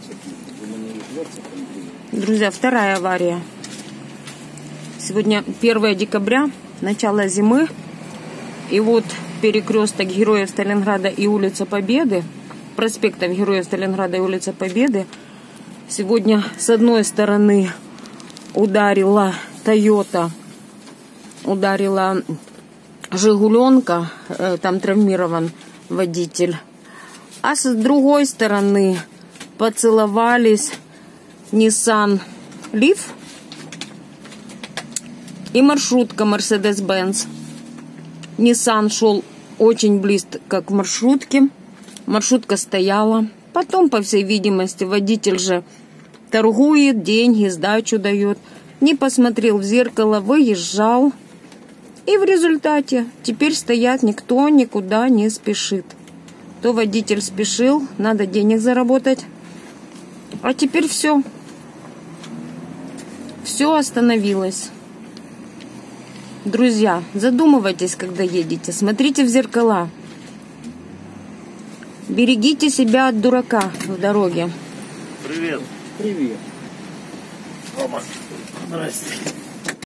Друзья, вторая авария. Сегодня 1 декабря, начало зимы. И вот перекресток Героев Сталинграда и улица Победы, проспектов Героев Сталинграда и улица Победы. Сегодня с одной стороны ударила Тойота, ударила Жигуленка, там травмирован водитель. А с другой стороны поцеловались Nissan Leaf и маршрутка Mercedes-Benz. Nissan шел очень близко к маршрутке. Маршрутка стояла. Потом, по всей видимости, водитель же торгует, деньги, сдачу дает. Не посмотрел в зеркало, выезжал. И в результате теперь стоят, никто никуда не спешит. То водитель спешил, надо денег заработать. А теперь все. Все остановилось. Друзья, задумывайтесь, когда едете. Смотрите в зеркала. Берегите себя от дурака в дороге. Привет. Привет. Рома. Здрасте.